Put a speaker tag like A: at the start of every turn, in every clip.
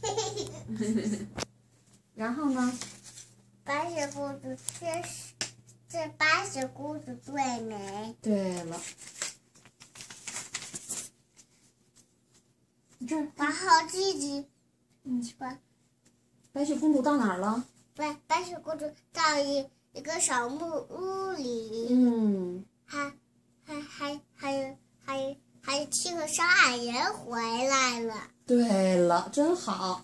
A: 然后呢？
B: 白雪公主这白雪公主最美。
A: 对了，这儿
B: 然后自己说，
A: 白雪公主到哪儿了？
B: 白雪公主到一个小木屋里。
A: 嗯，
B: 还有7个小矮人回来了。
A: 对了，真好。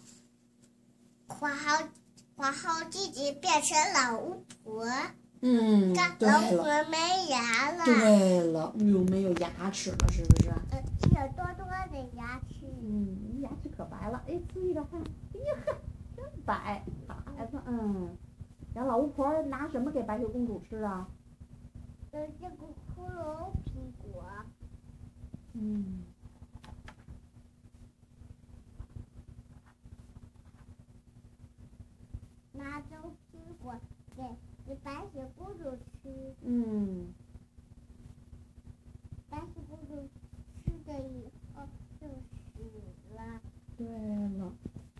B: 然后自己变成老巫婆。
A: 嗯，对
B: 老巫
A: 了，
B: 婆没牙了。
A: 对了，又没有牙齿了，是不是？
B: 只有多的牙齿。
A: 嗯，牙齿可白了，哎，注意着看，哎呀呵，真白，好孩子，然后老巫婆拿什么给白雪公主吃啊？
B: 这个骷髅苹果。拿着苹果给白雪公主吃。白雪公主吃了以后就死了。
A: 对了。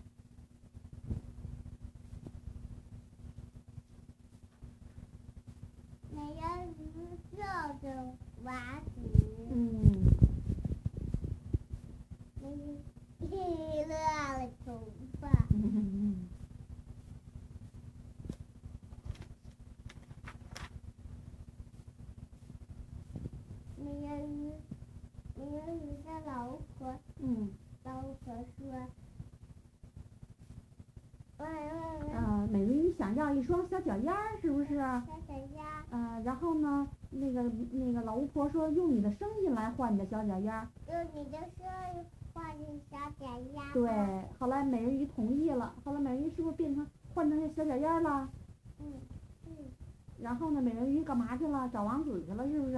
B: 美人鱼抱着娃子。没乱了头发。美人鱼的老巫婆。老巫婆说。
A: 美人鱼想要一双小脚丫儿，是不是？
B: 小脚丫。
A: 然后呢，那个老巫婆说用你的声音来换你的小脚丫儿。
B: 用你的声音换你小脚丫。
A: 对，后来美人鱼同意了，后来美人鱼是不是换成小脚丫了？然后呢，美人鱼干嘛去了？找王子去了，是不是？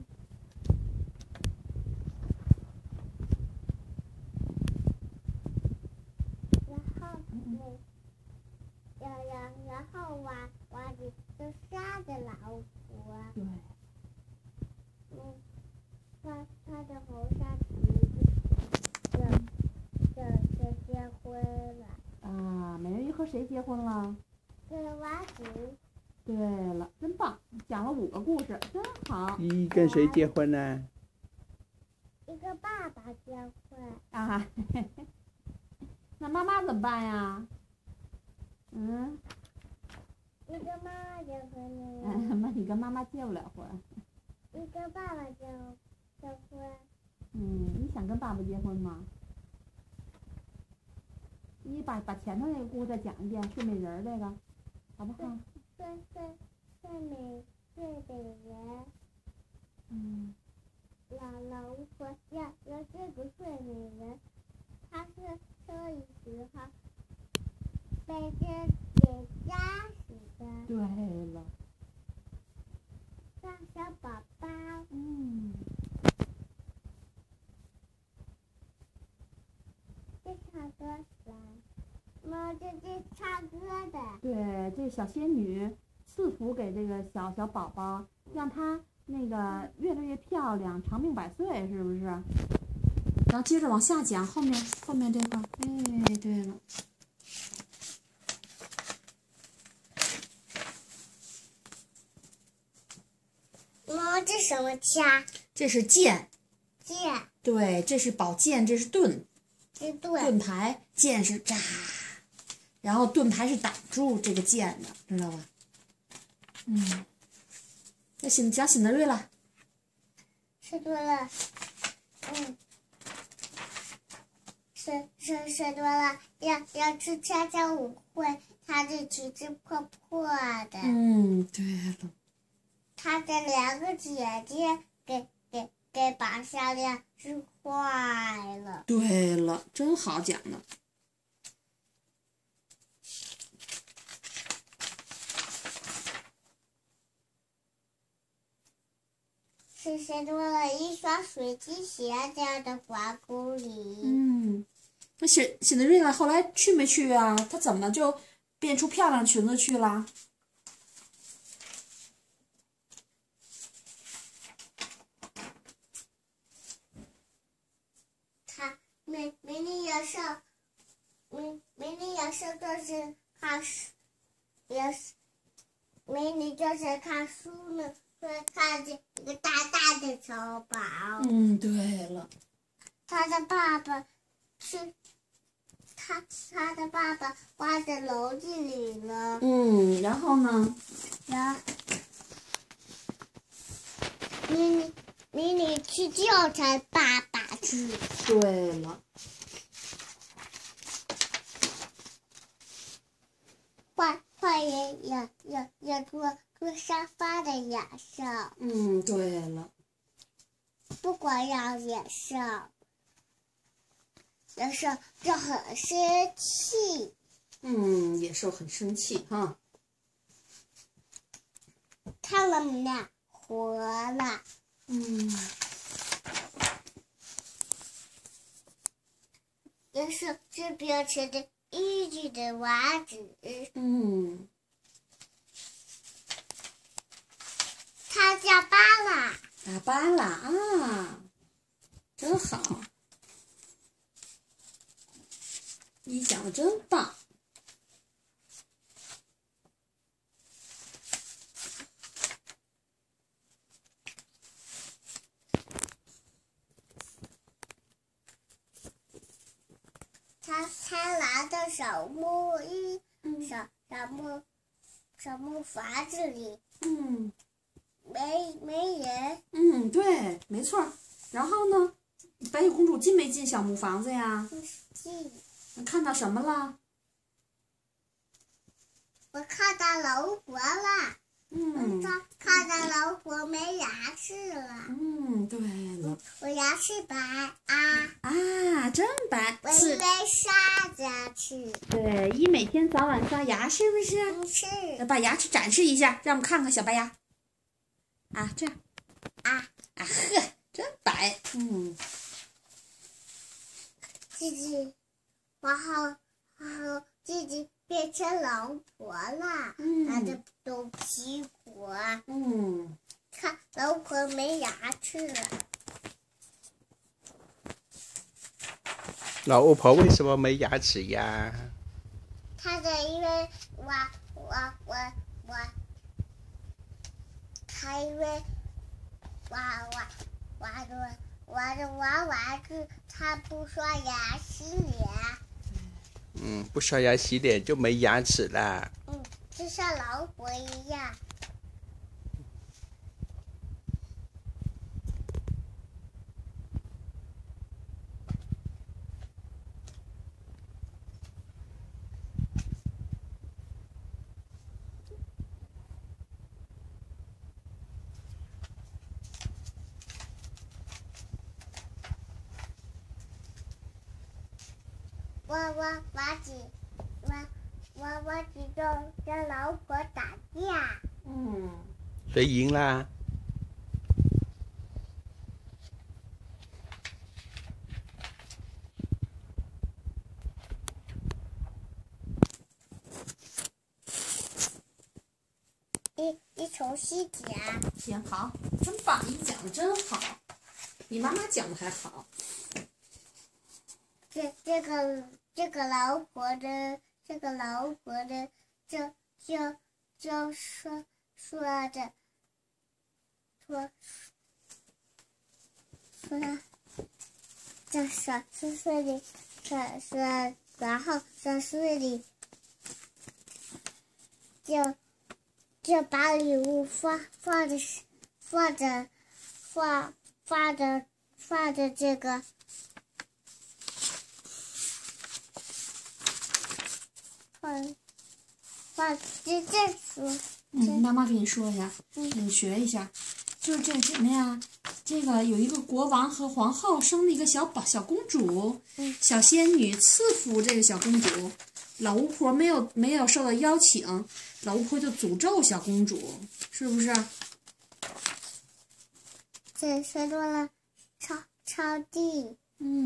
B: 然后娃子就杀的老巫婆。
A: 对。
B: 他的红纱裙就结婚了。
A: 美人鱼和谁结婚了？
B: 跟王子。
A: 对了，真棒，讲了5个故事，真好。
C: 跟谁结婚呢？
B: 一个爸爸结婚。
A: 那妈妈怎么办呀？
B: 一个妈妈结婚了。
A: 那你跟妈妈结不了婚。
B: 一个爸爸结婚。
A: 你想跟爸爸结婚吗？你把前头那个故事再讲一遍，睡美人这个，好不好？
B: 睡美人。老巫婆要这个睡美人，她是生理时候被针给扎死的。
A: 对了。
B: 当小宝宝。这唱歌来。这唱歌的。
A: 对，这小仙女赐福给这个小宝宝，让他那个越来越漂亮，长命百岁，是不是？然后接着往下讲，后面这块。哎，对了。
B: 这什么枪？
A: 这是剑。
B: 剑。
A: 对，这是宝剑，这是盾。
B: 盾
A: 牌，剑是扎，然后盾牌是挡住这个剑的，知道吧？那讲辛德瑞拉。
B: 辛德瑞拉。辛德瑞拉要去参加舞会，她的裙子破的。
A: 对了。
B: 她的2个姐姐给绑项链是坏了。
A: 对了，真好讲的。
B: 是谁多了一双水晶鞋在的皇宫里。
A: 那辛德瑞拉后来去没去啊？她怎么就变出漂亮裙子去了？
B: 美丽的美女有时候就是看书，也是美女就是看书呢，会看见一个大大的小宝。
A: 对了。
B: 他的爸爸去，他的爸爸挖在楼子里了。
A: 然后呢？
B: 然后美女去叫他爸爸去。
A: 对了。
B: 坏人也做沙发的野兽。
A: 对了。
B: 不管要野兽，野兽就很生气。
A: 野兽很生气哈。
B: 他们俩活了。野兽是变成的一只的袜子。他加班了。
A: 打班了啊，真好，你讲的真棒。
B: 他拿着小木筏子里。没人。
A: 对，没错。然后呢，白雪公主进没进小木房子呀？
B: 进。
A: 看到什么了？
B: 我看到老虎了。看到老虎没牙齿了。
A: 对了。
B: 我牙齿白啊。
A: 真白。
B: 我以为刷牙齿。
A: 对，每天早晚刷牙是不是？
B: 是。
A: 把牙齿展示一下，让我们看看小白牙。这样。真白。
B: 然后自己变成老婆了。拿着豆皮果。看老婆没牙齿了。
C: 老巫婆为什么没牙齿呀？
B: 因为娃娃子他不刷牙洗脸。
C: 不刷牙洗脸就没牙齿啦。
B: 就像老虎一样。娃子就跟老婆打架。
C: 谁赢啦？
B: 一重新讲。
A: 行，好，真棒，你讲的真好，比妈妈讲的还好。
B: 这个老婆的就说然后小树里就把礼物放着这个。这书。
A: 妈妈给你说一下，你学一下，就是这什么呀？这个有一个国王和皇后生了一个小公主，小仙女赐福这个小公主，老巫婆没有受到邀请，老巫婆就诅咒小公主，是不是？
B: 这说多了，擦地。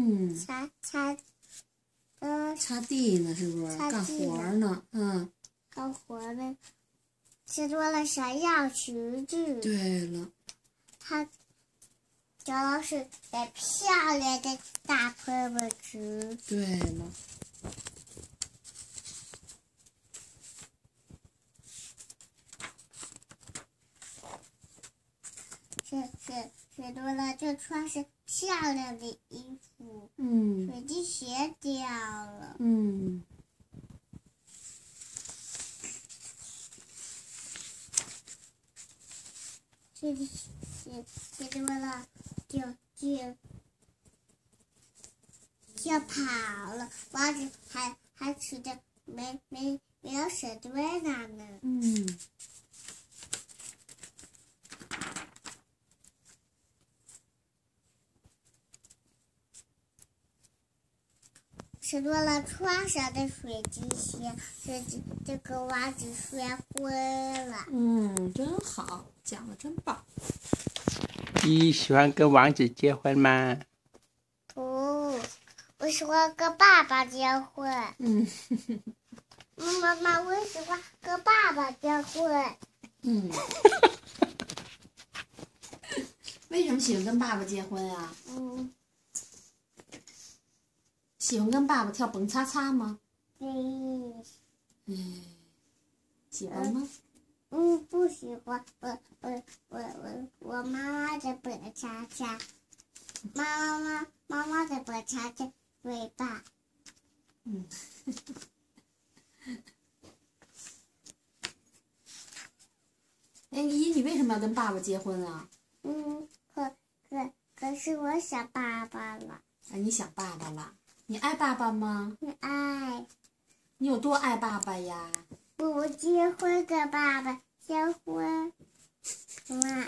A: 擦地呢，是不是？干活呢，
B: 干活呢。吃多了想要橘子。
A: 对了。
B: 他找到是漂亮的大喷喷橘。
A: 对了。
B: 雪多了就穿上漂亮的衣服。水晶鞋掉了。雪多了就跑了，王子还吃着没有雪堆呢。雪多了穿上的水晶鞋，这个王子学会了。
A: 真好，讲的真棒。
C: 你喜欢跟王子结婚吗？
B: 不，我喜欢跟爸爸结婚。妈妈，我喜欢跟爸爸结婚。
A: 为什么喜欢跟爸爸结婚啊？喜欢跟爸爸跳蹦擦擦吗？喜欢吗？
B: 不喜欢。我妈妈的蹦擦擦，妈妈的蹦擦擦嘴巴。
A: 哎，你为什么要跟爸爸结婚啊？
B: 可是我想爸爸了。
A: 你想爸爸了？你爱爸爸吗？
B: 爱。
A: 你有多爱爸爸呀？
B: 我结婚跟爸爸结婚。妈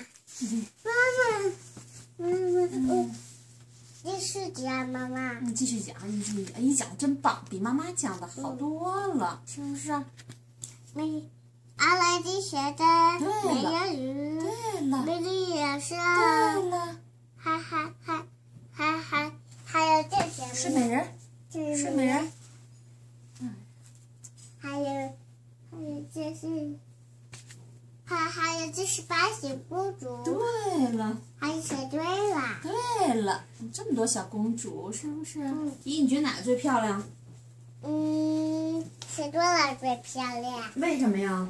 B: 妈，继续讲，妈妈。
A: 继续讲，你讲的真棒，比妈妈讲的好多了，是不是？
B: 阿拉丁学的美人鱼。
A: 对了。
B: 美丽人生。
A: 对了。
B: 还有这些。
A: 睡美人。睡美人。
B: 还有这是。还有这是白雪公主。
A: 对了。
B: 还有雪堆了。
A: 对了，这么多小公主，是不是？你觉得哪个最漂亮？
B: 雪多了最漂亮。
A: 为什么呀？